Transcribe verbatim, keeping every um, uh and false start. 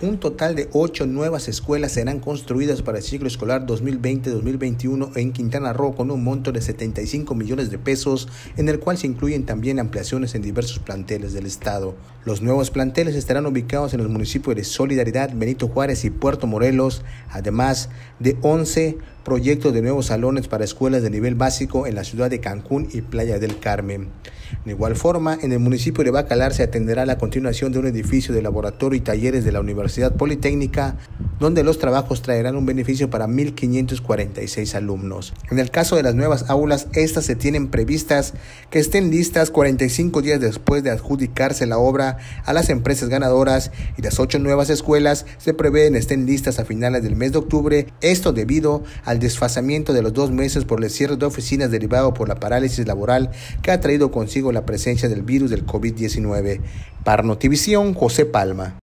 Un total de ocho nuevas escuelas serán construidas para el ciclo escolar dos mil veinte dos mil veintiuno en Quintana Roo con un monto de setenta y cinco millones de pesos, en el cual se incluyen también ampliaciones en diversos planteles del estado. Los nuevos planteles estarán ubicados en los municipios de Solidaridad, Benito Juárez y Puerto Morelos, además de once proyectos de nuevos salones para escuelas de nivel básico en la ciudad de Cancún y Playa del Carmen. De igual forma, en el municipio de Bacalar se atenderá la continuación de un edificio de laboratorio y talleres de la Universidad Politécnica, donde los trabajos traerán un beneficio para mil quinientos cuarenta y seis alumnos. En el caso de las nuevas aulas, estas se tienen previstas que estén listas cuarenta y cinco días después de adjudicarse la obra a las empresas ganadoras, y las ocho nuevas escuelas se prevén estén listas a finales del mes de octubre, esto debido al desfasamiento de los dos meses por el cierre de oficinas derivado por la parálisis laboral que ha traído consigo la presencia del virus del COVID diecinueve. Para Notivisión, José Palma.